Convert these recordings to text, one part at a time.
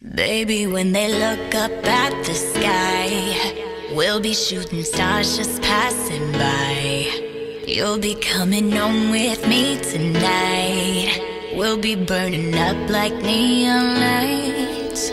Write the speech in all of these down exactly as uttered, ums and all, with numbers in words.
Baby, when they look up at the sky, we'll be shooting stars just passing by. You'll be coming home with me tonight. We'll be burning up like neon lights.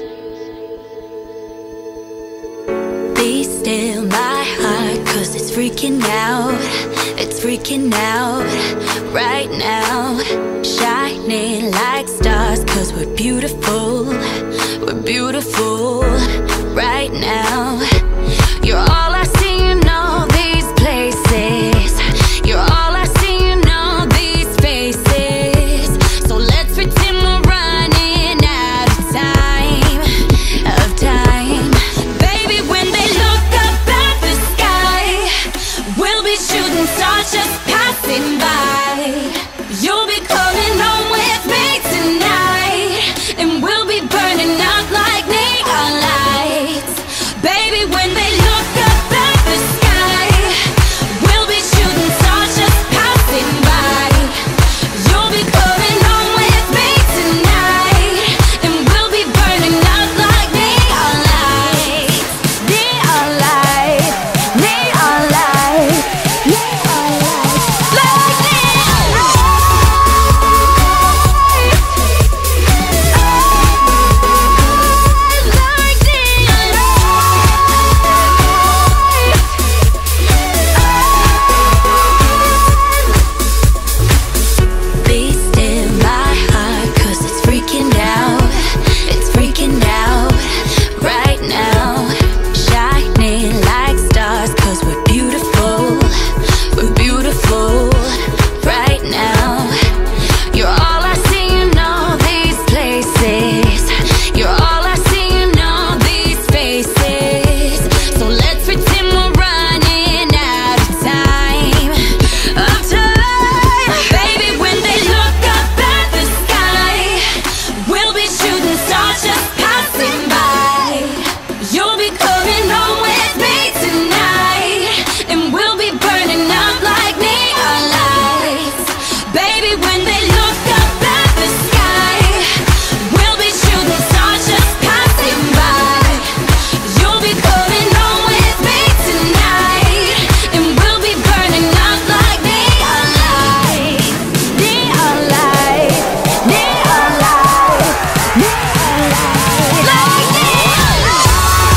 Be still my heart, cause it's freaking out. It's freaking out right now. Shining like stars, cause we're beautiful. We're beautiful right now. You're all I see in all these places. You're all I see in all these faces. So let's pretend we're running out of time, of time. Baby, when they look up at the sky, we'll be shooting stars just passing by. You'll be coming home with me tonight, and we'll be burning up like neon lights. Baby, when they look up at the sky, we'll be shooting stars just passing by. You'll be coming home with me tonight, and we'll be burning up like neon lights. Neon lights, neon lights, neon lights, like neon lights. Be still my heart, cause it's freaking out. It's freaking out right now. Shining like stars, cause we're beautiful. We're beautiful right now. You're all I see in all these places. You're all I see in all these faces. So let's pretend we're running out of time, of time. Baby, when they look up at the sky, we'll be shooting stars just passing by. You'll be coming home with me tonight, and we'll be burning up like neon lights. Baby, when they look up at the sky, we'll be shooting stars just passing by. You'll be coming home with me tonight, and we'll be burning up like neon lights. Neon lights, neon lights, neon lights, like neon lights.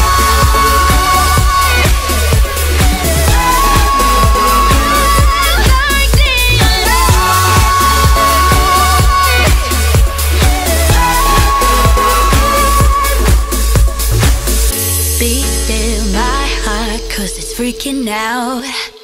Like neon lights. Be still my heart, cause it's freaking out.